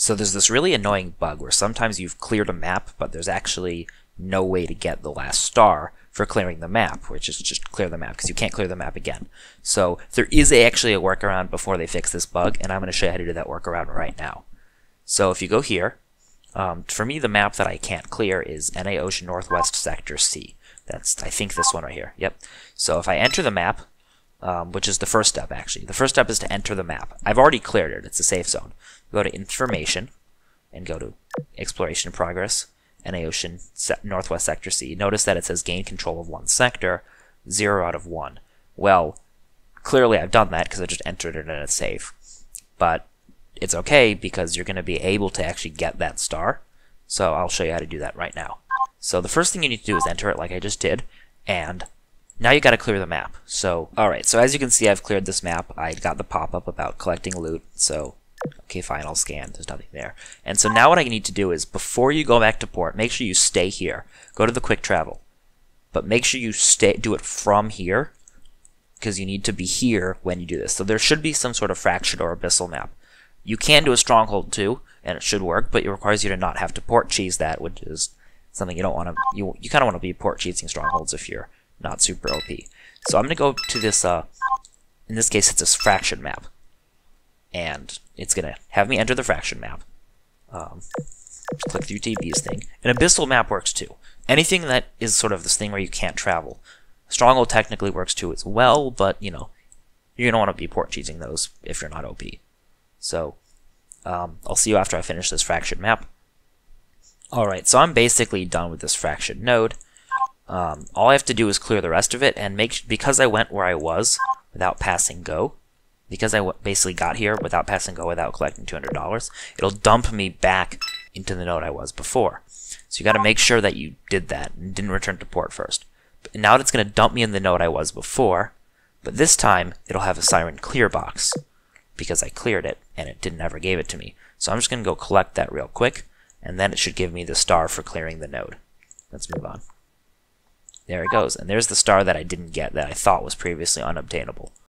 So there's this really annoying bug where sometimes you've cleared a map, but there's actually no way to get the last star for clearing the map, which is just clear the map, because you can't clear the map again. So there is actually a workaround before they fix this bug, and I'm going to show you how to do that workaround right now. So if you go here, for me the map that I can't clear is NA Ocean Northwest Sector C. That's, I think, this one right here. Yep. So if I enter the map, which is the first step actually. The first step is to enter the map. I've already cleared it. It's a safe zone. Go to Information and go to Exploration Progress, NA Ocean Northwest Sector C. Notice that it says gain control of one sector, 0 out of 1. Well, clearly I've done that because I just entered it and it's safe. But it's okay because you're going to be able to actually get that star. So I'll show you how to do that right now. So the first thing you need to do is enter it like I just did, and now you got to clear the map. So, alright, so as you can see, I've cleared this map. I got the pop-up about collecting loot, so okay, fine, I'll scan. There's nothing there. And so now what I need to do is, before you go back to port, make sure you stay here. Go to the quick travel. But make sure you do it from here, because you need to be here when you do this. So there should be some sort of fractured or abyssal map. You can do a stronghold too, and it should work, but it requires you to not have to port cheese that, which is something you don't want to. You kind of want to be port cheesing strongholds if you're not super OP. So I'm going to go to this, in this case it's a fraction map. And it's going to have me enter the fraction map. Just click the UTB's thing. An abyssal map works too. Anything that is sort of this thing where you can't travel. Stronghold technically works too as well, but you know, you're going to want to be port cheesing those if you're not OP. So I'll see you after I finish this fraction map. Alright, so I'm basically done with this fraction node. All I have to do is clear the rest of it, and because I went where I was without passing go, because I basically got here without passing go without collecting $200, it'll dump me back into the node I was before. So you got to make sure that you did that and didn't return to port first. But now it's going to dump me in the node I was before, but this time it'll have a Siren clear box because I cleared it and it never gave it to me. So I'm just going to go collect that real quick, and then it should give me the star for clearing the node. Let's move on. There it goes, and there's the star that I didn't get that I thought was previously unobtainable.